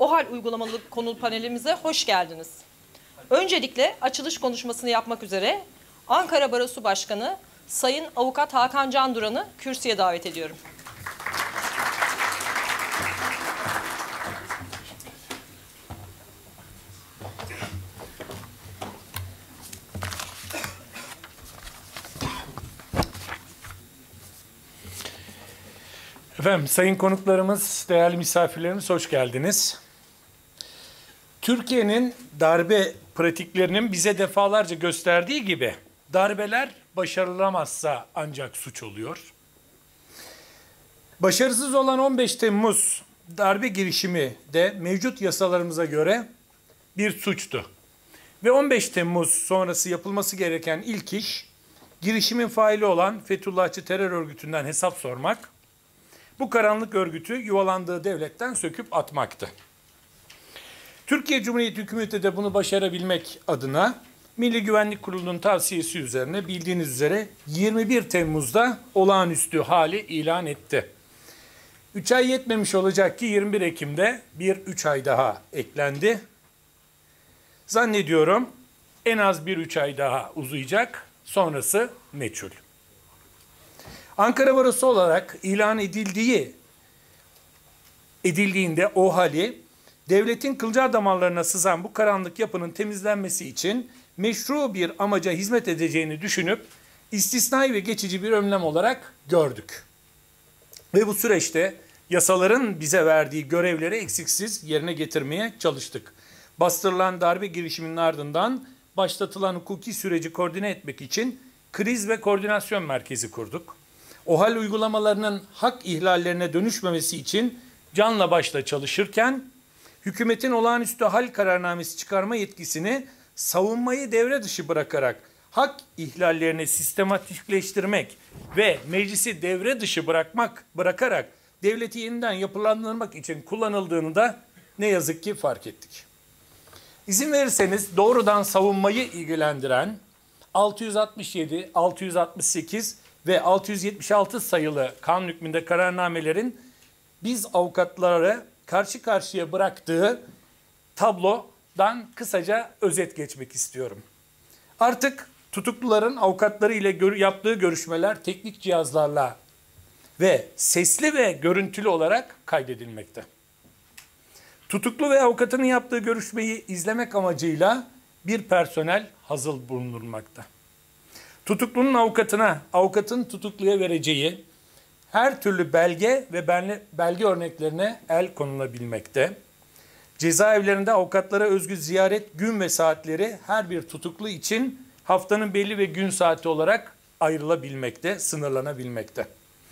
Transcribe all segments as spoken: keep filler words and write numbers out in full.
OHAL uygulamalı konulu panelimize hoş geldiniz. Öncelikle açılış konuşmasını yapmak üzere Ankara Barosu Başkanı Sayın Avukat Hakan Canduran'ı kürsüye davet ediyorum. Efendim, sayın konuklarımız, değerli misafirlerimiz hoş geldiniz. Türkiye'nin darbe pratiklerinin bize defalarca gösterdiği gibi darbeler başarılamazsa ancak suç oluyor. Başarısız olan on beş Temmuz darbe girişimi de mevcut yasalarımıza göre bir suçtu. Ve on beş Temmuz sonrası yapılması gereken ilk iş, girişimin faili olan Fethullahçı terör örgütünden hesap sormak, bu karanlık örgütü yuvalandığı devletten söküp atmaktı. Türkiye Cumhuriyeti Hükümeti de bunu başarabilmek adına Milli Güvenlik Kurulu'nun tavsiyesi üzerine bildiğiniz üzere yirmi bir Temmuz'da olağanüstü hali ilan etti. üç ay yetmemiş olacak ki yirmi bir Ekim'de bir üç ay daha eklendi. Zannediyorum en az bir üç ay daha uzayacak, sonrası meçhul. Ankara Barosu olarak ilan edildiği edildiğinde OHAL'i devletin kılcal damarlarına sızan bu karanlık yapının temizlenmesi için meşru bir amaca hizmet edeceğini düşünüp istisnai ve geçici bir önlem olarak gördük. Ve bu süreçte yasaların bize verdiği görevleri eksiksiz yerine getirmeye çalıştık. Bastırılan darbe girişiminin ardından başlatılan hukuki süreci koordine etmek için kriz ve koordinasyon merkezi kurduk. OHAL uygulamalarının hak ihlallerine dönüşmemesi için canla başla çalışırken, hükümetin olağanüstü hal kararnamesi çıkarma yetkisini savunmayı devre dışı bırakarak hak ihlallerini sistematikleştirmek ve meclisi devre dışı bırakmak bırakarak devleti yeniden yapılandırmak için kullanıldığını da ne yazık ki fark ettik. İzin verirseniz doğrudan savunmayı ilgilendiren altı yüz altmış yedi, altı yüz altmış sekiz ve altı yüz yetmiş altı sayılı kanun hükmünde kararnamelerin biz avukatları karşı karşıya bıraktığı tablodan kısaca özet geçmek istiyorum. Artık tutukluların avukatları ile gör- yaptığı görüşmeler teknik cihazlarla ve sesli ve görüntülü olarak kaydedilmekte. Tutuklu ve avukatının yaptığı görüşmeyi izlemek amacıyla bir personel hazır bulunmakta. Tutuklunun avukatına, avukatın tutukluya vereceği her türlü belge ve belge örneklerine el konulabilmekte. Cezaevlerinde avukatlara özgü ziyaret gün ve saatleri her bir tutuklu için haftanın belli ve gün saati olarak ayrılabilmekte, sınırlanabilmekte.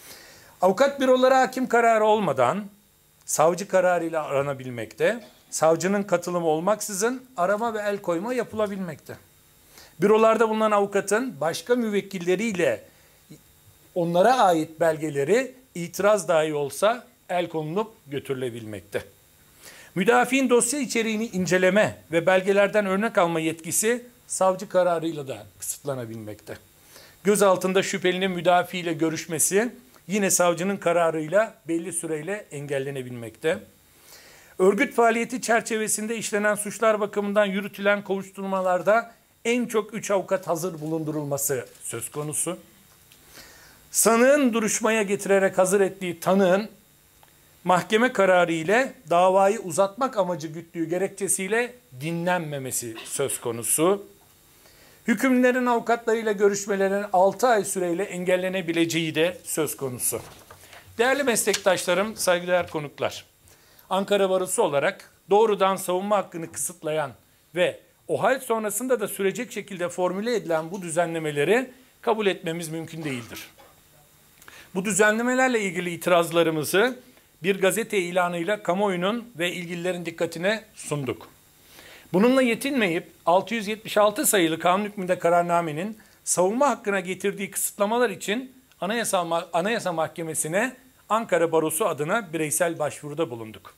Avukat büroları hakim kararı olmadan savcı kararıyla aranabilmekte, savcının katılımı olmaksızın arama ve el koyma yapılabilmekte. Bürolarda bulunan avukatın başka müvekkilleriyle onlara ait belgeleri itiraz dahi olsa el konulup götürülebilmekte. Müdafiin dosya içeriğini inceleme ve belgelerden örnek alma yetkisi savcı kararıyla da kısıtlanabilmekte. Gözaltında şüphelinin müdafiyle görüşmesi yine savcının kararıyla belli süreyle engellenebilmekte. Örgüt faaliyeti çerçevesinde işlenen suçlar bakımından yürütülen kovuşturmalarda en çok üç avukat hazır bulundurulması söz konusu. Sanığın duruşmaya getirerek hazır ettiği tanığın mahkeme kararı ile davayı uzatmak amacı güttüğü gerekçesiyle dinlenmemesi söz konusu. Hükümlülerin avukatlarıyla görüşmelerin altı ay süreyle engellenebileceği de söz konusu. Değerli meslektaşlarım, saygıdeğer konuklar, Ankara Barosu olarak doğrudan savunma hakkını kısıtlayan ve OHAL sonrasında da sürecek şekilde formüle edilen bu düzenlemeleri kabul etmemiz mümkün değildir. Bu düzenlemelerle ilgili itirazlarımızı bir gazete ilanıyla kamuoyunun ve ilgililerin dikkatine sunduk. Bununla yetinmeyip altı yüz yetmiş altı sayılı kanun hükmünde kararnamenin savunma hakkına getirdiği kısıtlamalar için Anayasa, Anayasa Mahkemesi'ne Ankara Barosu adına bireysel başvuruda bulunduk.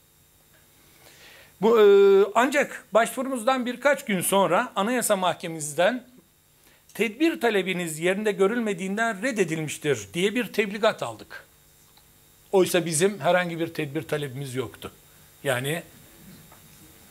Bu, e, ancak başvurumuzdan birkaç gün sonra Anayasa Mahkemesi'nden tedbir talebiniz yerinde görülmediğinden reddedilmiştir diye bir tebligat aldık. Oysa bizim herhangi bir tedbir talebimiz yoktu. Yani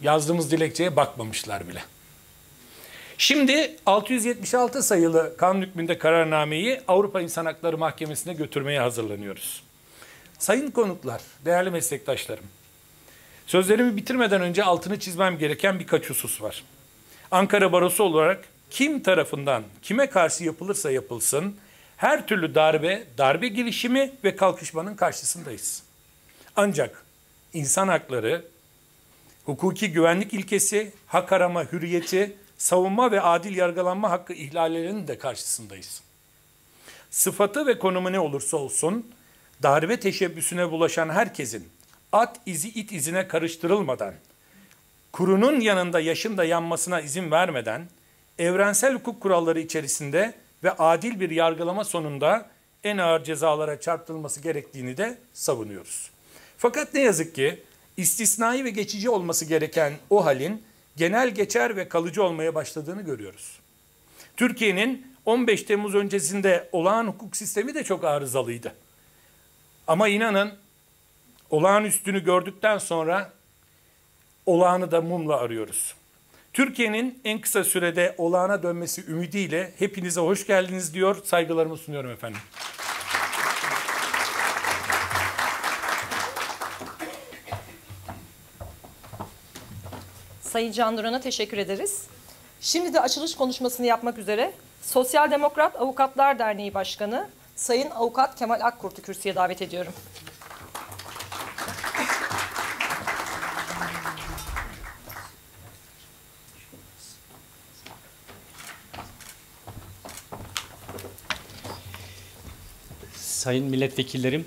Yazdığımız dilekçeye bakmamışlar bile. Şimdi altı yüz yetmiş altı sayılı kanun hükmünde kararnameyi Avrupa İnsan Hakları Mahkemesi'ne götürmeye hazırlanıyoruz. Sayın konuklar, değerli meslektaşlarım, sözlerimi bitirmeden önce altını çizmem gereken birkaç husus var. Ankara Barosu olarak kim tarafından kime karşı yapılırsa yapılsın, her türlü darbe, darbe girişimi ve kalkışmanın karşısındayız. Ancak insan hakları, hukuki güvenlik ilkesi, hak arama hürriyeti, savunma ve adil yargılanma hakkı ihlallerinin de karşısındayız. Sıfatı ve konumu ne olursa olsun, darbe teşebbüsüne bulaşan herkesin at izi it izine karıştırılmadan, kurunun yanında yaşın da yanmasına izin vermeden, evrensel hukuk kuralları içerisinde ve adil bir yargılama sonunda en ağır cezalara çarptırılması gerektiğini de savunuyoruz. Fakat ne yazık ki istisnai ve geçici olması gereken o halin genel geçer ve kalıcı olmaya başladığını görüyoruz. Türkiye'nin on beş Temmuz öncesinde olağan hukuk sistemi de çok arızalıydı. Ama inanın olağanüstünü gördükten sonra olağanı da mumla arıyoruz. Türkiye'nin en kısa sürede olağana dönmesi ümidiyle hepinize hoş geldiniz diyor, saygılarımı sunuyorum efendim. Sayın Can Duran'a teşekkür ederiz. Şimdi de açılış konuşmasını yapmak üzere Sosyal Demokrat Avukatlar Derneği Başkanı Sayın Avukat Kemal Akkurt'u kürsüye davet ediyorum. Sayın milletvekillerim,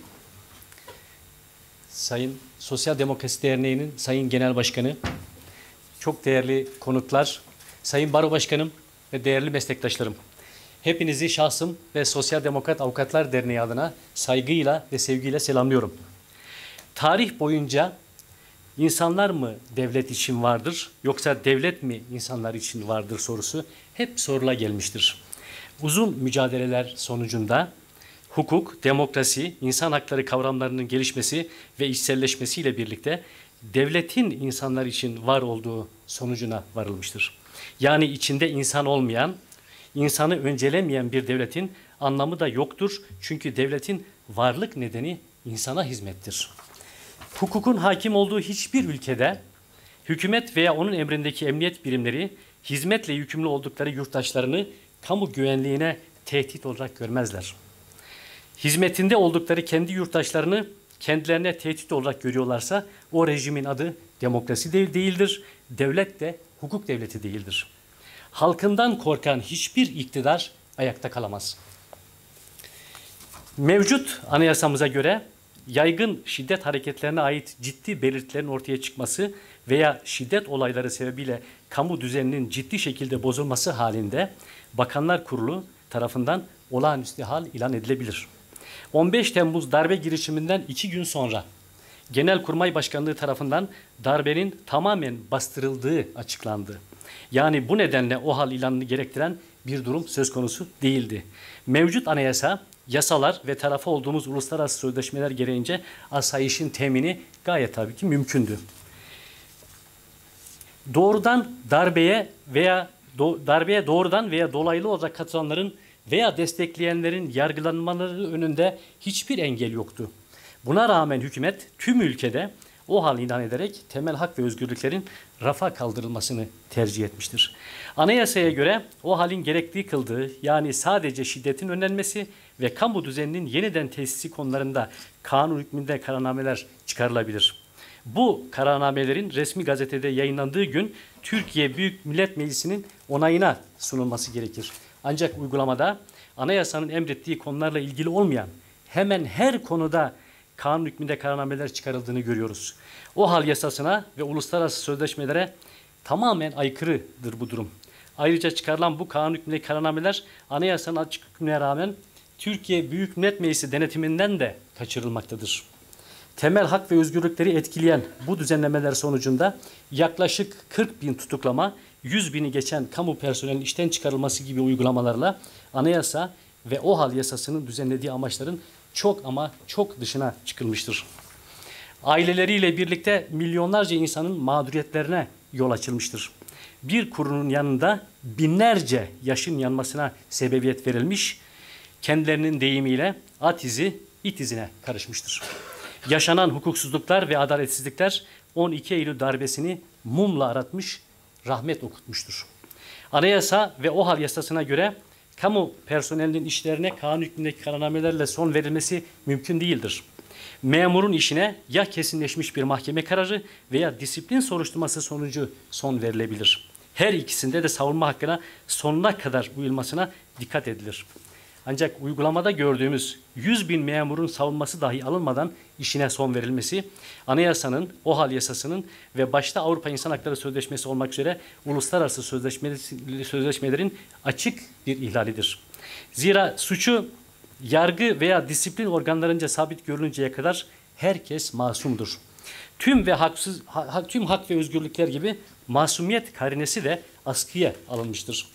Sayın Sosyal Demokrasi Derneği'nin Sayın Genel Başkanı, çok değerli konuklar, Sayın Baro Başkanım ve değerli meslektaşlarım. Hepinizi şahsım ve Sosyal Demokrat Avukatlar Derneği adına saygıyla ve sevgiyle selamlıyorum. Tarih boyunca insanlar mı devlet için vardır yoksa devlet mi insanlar için vardır sorusu hep sorula gelmiştir. Uzun mücadeleler sonucunda hukuk, demokrasi, insan hakları kavramlarının gelişmesi ve içselleşmesiyle birlikte devletin insanlar için var olduğu sonucuna varılmıştır. Yani içinde insan olmayan, insanı öncelemeyen bir devletin anlamı da yoktur. Çünkü devletin varlık nedeni insana hizmettir. Hukukun hakim olduğu hiçbir ülkede hükümet veya onun emrindeki emniyet birimleri hizmetle yükümlü oldukları yurttaşlarını kamu güvenliğine tehdit olarak görmezler. Hizmetinde oldukları kendi yurttaşlarını kendilerine tehdit olarak görüyorlarsa o rejimin adı demokrasi de değildir, devlet de hukuk devleti değildir. Halkından korkan hiçbir iktidar ayakta kalamaz. Mevcut anayasamıza göre yaygın şiddet hareketlerine ait ciddi belirtilerin ortaya çıkması veya şiddet olayları sebebiyle kamu düzeninin ciddi şekilde bozulması halinde Bakanlar Kurulu tarafından olağanüstü hal ilan edilebilir. on beş Temmuz darbe girişiminden iki gün sonra Genelkurmay Başkanlığı tarafından darbenin tamamen bastırıldığı açıklandı. Yani bu nedenle o hal ilanını gerektiren bir durum söz konusu değildi. Mevcut anayasa, yasalar ve tarafı olduğumuz uluslararası sözleşmeler gereğince asayişin temini gayet tabii ki mümkündü. Doğrudan darbeye veya do, darbeye doğrudan veya dolaylı olarak katılanların veya destekleyenlerin yargılanmaları önünde hiçbir engel yoktu. Buna rağmen hükümet tüm ülkede o hal ilan ederek temel hak ve özgürlüklerin rafa kaldırılmasını tercih etmiştir. Anayasaya göre o halin gerektiği kıldığı, yani sadece şiddetin önlenmesi ve kamu düzeninin yeniden tesisi konularında kanun hükmünde kararnameler çıkarılabilir. Bu kararnamelerin resmi gazetede yayınlandığı gün Türkiye Büyük Millet Meclisi'nin onayına sunulması gerekir. Ancak uygulamada anayasanın emrettiği konularla ilgili olmayan hemen her konuda kanun hükmünde kararnameler çıkarıldığını görüyoruz. O hal yasasına ve uluslararası sözleşmelere tamamen aykırıdır bu durum. Ayrıca çıkarılan bu kanun hükmünde kararnameler anayasanın açık hükmüne rağmen Türkiye Büyük Millet Meclisi denetiminden de kaçırılmaktadır. Temel hak ve özgürlükleri etkileyen bu düzenlemeler sonucunda yaklaşık kırk bin tutuklama, yüz bini geçen kamu personelinin işten çıkarılması gibi uygulamalarla anayasa ve o hal yasasının düzenlediği amaçların çok ama çok dışına çıkılmıştır. Aileleriyle birlikte milyonlarca insanın mağduriyetlerine yol açılmıştır. Bir kurunun yanında binlerce yaşın yanmasına sebebiyet verilmiş, kendilerinin deyimiyle at izi it izine karışmıştır. Yaşanan hukuksuzluklar ve adaletsizlikler on iki Eylül darbesini mumla aratmış, rahmet okutmuştur. Anayasa ve OHAL yasasına göre kamu personelinin işlerine kanun hükmündeki kararnamelerle son verilmesi mümkün değildir. Memurun işine ya kesinleşmiş bir mahkeme kararı veya disiplin soruşturması sonucu son verilebilir. Her ikisinde de savunma hakkına sonuna kadar uyulmasına dikkat edilir. Ancak uygulamada gördüğümüz yüz bin memurun savunması dahi alınmadan işine son verilmesi, anayasanın, OHAL yasasının ve başta Avrupa İnsan Hakları Sözleşmesi olmak üzere uluslararası sözleşmelerin açık bir ihlalidir. Zira suçu yargı veya disiplin organlarınca sabit görülünceye kadar herkes masumdur. Tüm ve haksız, ha, tüm hak ve özgürlükler gibi masumiyet karinesi de askıya alınmıştır.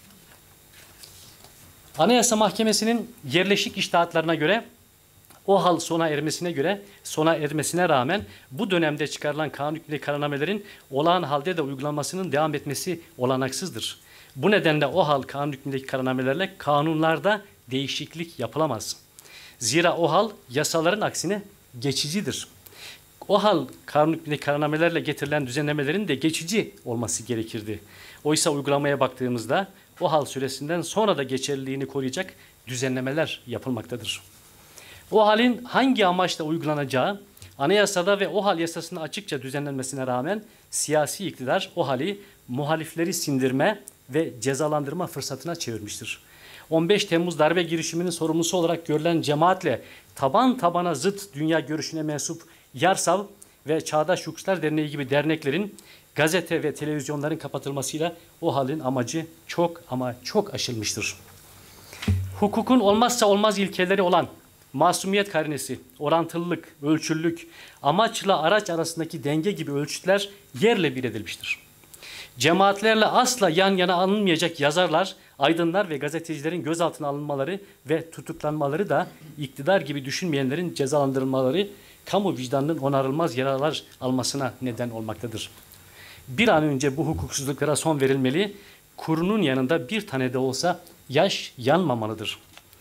Anayasa Mahkemesi'nin yerleşik içtihatlarına göre OHAL sona ermesine göre sona ermesine rağmen bu dönemde çıkarılan kanun hükmündeki kararnamelerin olağan halde de uygulanmasının devam etmesi olanaksızdır. Bu nedenle OHAL kanun hükmündeki kararnamelerle kanunlarda değişiklik yapılamaz. Zira OHAL yasaların aksine geçicidir. OHAL kanun hükmündeki kararnamelerle getirilen düzenlemelerin de geçici olması gerekirdi. Oysa uygulamaya baktığımızda OHAL süresinden sonra da geçerliliğini koruyacak düzenlemeler yapılmaktadır. OHAL'in hangi amaçla uygulanacağı anayasada ve OHAL yasasında açıkça düzenlenmesine rağmen siyasi iktidar OHAL'i muhalifleri sindirme ve cezalandırma fırsatına çevirmiştir. on beş Temmuz darbe girişiminin sorumlusu olarak görülen cemaatle taban tabana zıt dünya görüşüne mensup YARSAV ve Çağdaş Hukukçular Derneği gibi derneklerin gazete ve televizyonların kapatılmasıyla OHAL'in amacı çok ama çok aşılmıştır. Hukukun olmazsa olmaz ilkeleri olan masumiyet karinesi, orantılılık, ölçülülük, amaçla araç arasındaki denge gibi ölçütler yerle bir edilmiştir. Cemaatlerle asla yan yana alınmayacak yazarlar, aydınlar ve gazetecilerin gözaltına alınmaları ve tutuklanmaları da iktidar gibi düşünmeyenlerin cezalandırılmaları kamu vicdanının onarılmaz yaralar almasına neden olmaktadır. Bir an önce bu hukuksuzluklara son verilmeli, kurunun yanında bir tane de olsa yaş yanmamalıdır.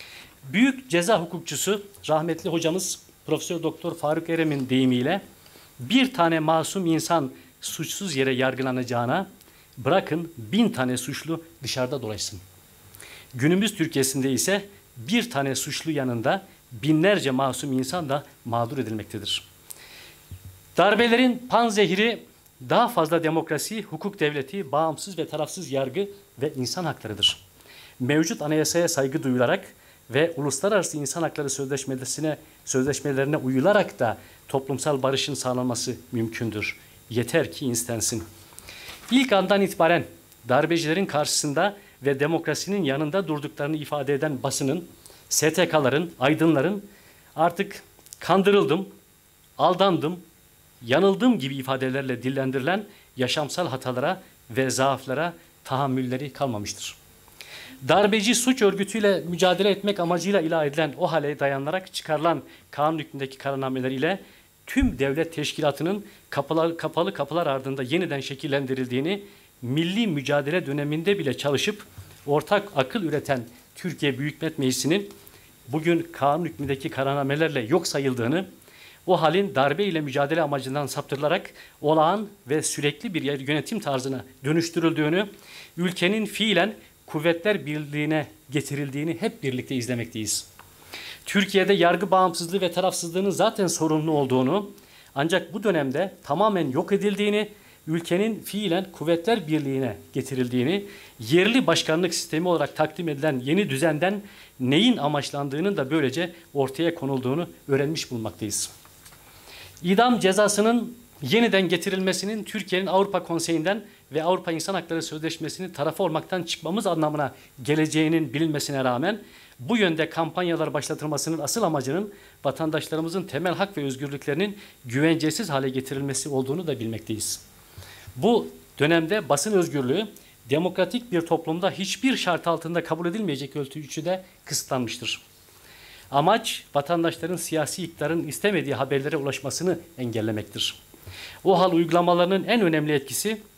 Büyük ceza hukukçusu rahmetli hocamız Profesör Doktor Faruk Erem'in deyimiyle bir tane masum insan suçsuz yere yargılanacağına bırakın bin tane suçlu dışarıda dolaşsın. Günümüz Türkiye'sinde ise bir tane suçlu yanında binlerce masum insan da mağdur edilmektedir. Darbelerin panzehiri daha fazla demokrasi, hukuk devleti, bağımsız ve tarafsız yargı ve insan haklarıdır. Mevcut anayasaya saygı duyularak ve uluslararası insan hakları sözleşmelerine, sözleşmelerine uyularak da toplumsal barışın sağlanması mümkündür. Yeter ki istensin. İlk andan itibaren darbecilerin karşısında ve demokrasinin yanında durduklarını ifade eden basının, S T K'ların, aydınların artık kandırıldım, aldandım, yanıldım gibi ifadelerle dillendirilen yaşamsal hatalara ve zaaflara tahammülleri kalmamıştır. Darbeci suç örgütüyle mücadele etmek amacıyla ilah edilen OHAL'e dayanarak çıkarılan kanun hükmündeki kararnameler ile tüm devlet teşkilatının kapalı, kapalı kapılar ardında yeniden şekillendirildiğini, milli mücadele döneminde bile çalışıp ortak akıl üreten Türkiye Büyük Millet Meclisi'nin bugün kanun hükmündeki kararnamelerle yok sayıldığını, OHAL'in darbe ile mücadele amacından saptırılarak olağan ve sürekli bir yönetim tarzına dönüştürüldüğünü, ülkenin fiilen Kuvvetler Birliği'ne getirildiğini hep birlikte izlemekteyiz. Türkiye'de yargı bağımsızlığı ve tarafsızlığının zaten sorunlu olduğunu, ancak bu dönemde tamamen yok edildiğini, ülkenin fiilen Kuvvetler Birliği'ne getirildiğini, yerli başkanlık sistemi olarak takdim edilen yeni düzenden neyin amaçlandığının da böylece ortaya konulduğunu öğrenmiş bulunmaktayız. İdam cezasının yeniden getirilmesinin Türkiye'nin Avrupa Konseyi'nden ve Avrupa İnsan Hakları Sözleşmesi'nin tarafı olmaktan çıkmamız anlamına geleceğinin bilinmesine rağmen bu yönde kampanyalar başlatılmasının asıl amacının vatandaşlarımızın temel hak ve özgürlüklerinin güvencesiz hale getirilmesi olduğunu da bilmekteyiz. Bu dönemde basın özgürlüğü demokratik bir toplumda hiçbir şart altında kabul edilmeyecek ölçüde kısıtlanmıştır. Amaç vatandaşların siyasi iktidarın istemediği haberlere ulaşmasını engellemektir. OHAL uygulamalarının en önemli etkisi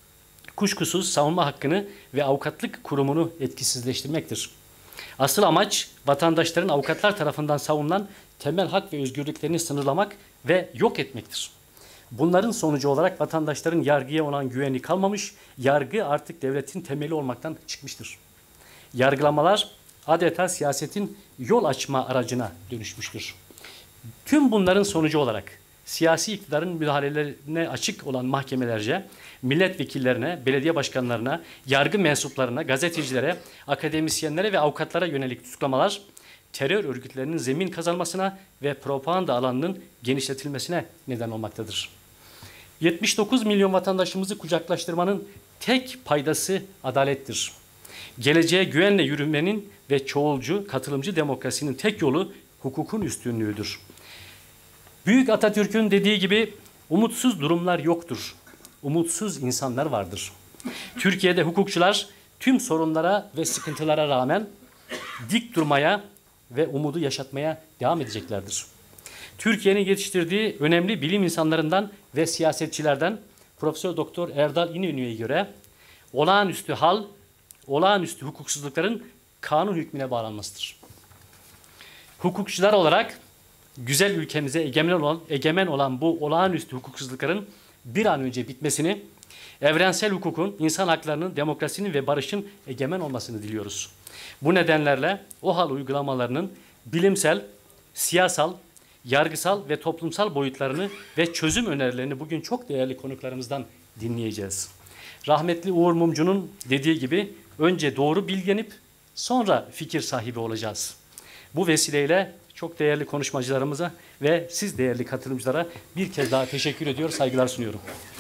kuşkusuz savunma hakkını ve avukatlık kurumunu etkisizleştirmektir. Asıl amaç vatandaşların avukatlar tarafından savunulan temel hak ve özgürlüklerini sınırlamak ve yok etmektir. Bunların sonucu olarak vatandaşların yargıya olan güveni kalmamış, yargı artık devletin temeli olmaktan çıkmıştır. Yargılamalar adeta siyasetin yol açma aracına dönüşmüştür. Tüm bunların sonucu olarak siyasi iktidarın müdahalelerine açık olan mahkemelerce, milletvekillerine, belediye başkanlarına, yargı mensuplarına, gazetecilere, akademisyenlere ve avukatlara yönelik tutuklamalar, terör örgütlerinin zemin kazanmasına ve propaganda alanının genişletilmesine neden olmaktadır. yetmiş dokuz milyon vatandaşımızı kucaklaştırmanın tek paydası adalettir. Geleceğe güvenle yürümenin ve çoğulcu, katılımcı demokrasinin tek yolu hukukun üstünlüğüdür. Büyük Atatürk'ün dediği gibi umutsuz durumlar yoktur. Umutsuz insanlar vardır. Türkiye'de hukukçular tüm sorunlara ve sıkıntılara rağmen dik durmaya ve umudu yaşatmaya devam edeceklerdir. Türkiye'nin yetiştirdiği önemli bilim insanlarından ve siyasetçilerden Profesör Doktor Erdal İnönü'ye göre olağanüstü hal, olağanüstü hukuksuzlukların kanun hükmüne bağlanmasıdır. Hukukçular olarak güzel ülkemize egemen olan, egemen olan bu olağanüstü hukuksuzlukların bir an önce bitmesini, evrensel hukukun, insan haklarının, demokrasinin ve barışın egemen olmasını diliyoruz. Bu nedenlerle OHAL uygulamalarının bilimsel, siyasal, yargısal ve toplumsal boyutlarını ve çözüm önerilerini bugün çok değerli konuklarımızdan dinleyeceğiz. Rahmetli Uğur Mumcu'nun dediği gibi önce doğru bilgenip sonra fikir sahibi olacağız. Bu vesileyle çok değerli konuşmacılarımıza ve siz değerli katılımcılara bir kez daha teşekkür ediyor, saygılar sunuyorum.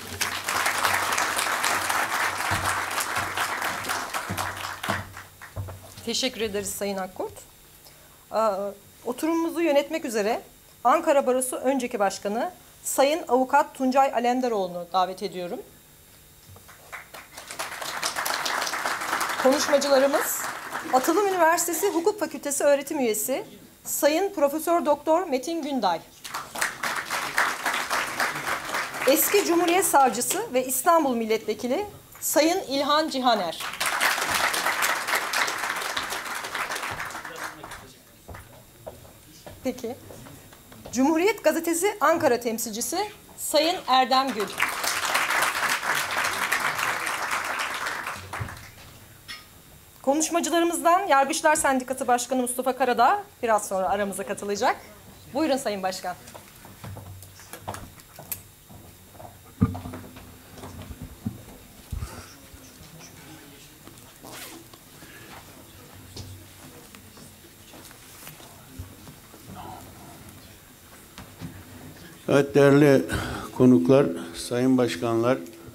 Teşekkür ederiz Sayın Akkurt. Oturumumuzu yönetmek üzere Ankara Barosu önceki başkanı Sayın Avukat Tuncay Alemdaroğlu'nu davet ediyorum. Konuşmacılarımız Atılım Üniversitesi Hukuk Fakültesi öğretim üyesi Sayın Profesör Doktor Metin Günday. Eski Cumhuriyet Savcısı ve İstanbul Milletvekili Sayın İlhan Cihaner. Peki. Cumhuriyet Gazetesi Ankara temsilcisi Sayın Erdem Gül. Konuşmacılarımızdan Yargıçlar Sendikası Başkanı Mustafa Karadağ biraz sonra aramıza katılacak. Buyurun Sayın Başkan. Evet değerli konuklar, sayın başkanlar,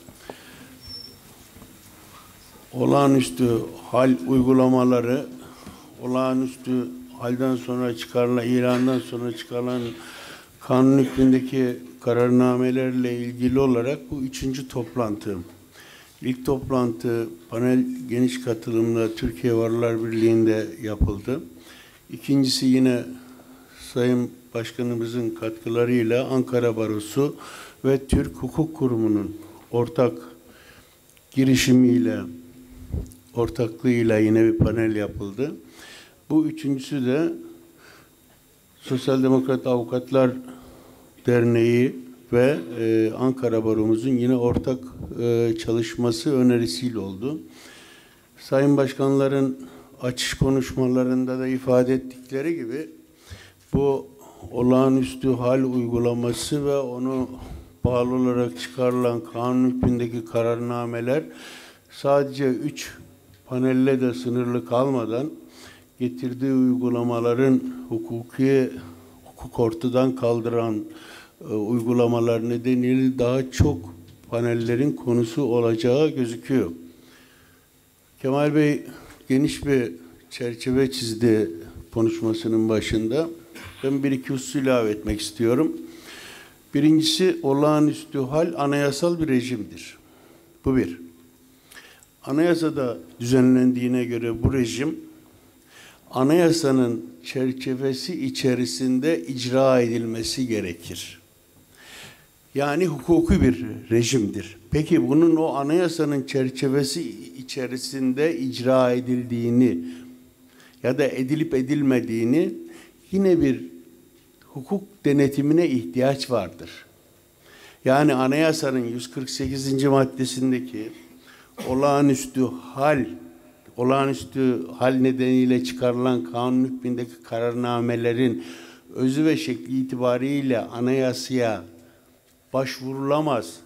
olağanüstü hal uygulamaları, olağanüstü halden sonra çıkarılan, ilandan sonra çıkarılan kanun hükmündeki kararnamelerle ilgili olarak bu üçüncü toplantı. İlk toplantı panel geniş katılımla Türkiye Varlar Birliği'nde yapıldı. İkincisi yine Sayın Başkanımızın katkılarıyla Ankara Barosu ve Türk Hukuk Kurumu'nun ortak girişimiyle, ortaklığıyla yine bir panel yapıldı. Bu üçüncüsü de Sosyal Demokrat Avukatlar Derneği ve e, Ankara Baromuzun yine ortak e, çalışması önerisiyle oldu. Sayın Başkanların açış konuşmalarında da ifade ettikleri gibi bu olağanüstü hal uygulaması ve onu bağlı olarak çıkarılan kanun hükmündeki kararnameler sadece üç panelle de sınırlı kalmadan getirdiği uygulamaların hukuki hukuk ortadan kaldıran e, uygulamalar nedeniyle daha çok panellerin konusu olacağı gözüküyor. Kemal Bey geniş bir çerçeve çizdi konuşmasının başında. Ben bir iki husus ilave etmek istiyorum. Birincisi, olağanüstü hal anayasal bir rejimdir. Bu bir. Anayasada düzenlendiğine göre bu rejim, anayasanın çerçevesi içerisinde icra edilmesi gerekir. Yani hukuki bir rejimdir. Peki bunun o anayasanın çerçevesi içerisinde icra edildiğini ya da edilip edilmediğini yine bir hukuk denetimine ihtiyaç vardır. Yani anayasanın yüz kırk sekizinci maddesindeki olağanüstü hal, olağanüstü hal nedeniyle çıkarılan kanun hükmündeki kararnamelerin özü ve şekli itibariyle anayasaya başvurulamaz